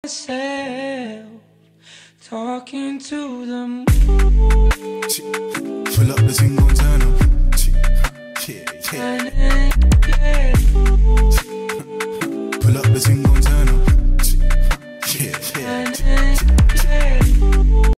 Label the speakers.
Speaker 1: myself, talking to the moon.
Speaker 2: Pull up the thing, gon' turn up. Yeah, yeah.
Speaker 1: And
Speaker 2: Pull up the thing, gon' turn up.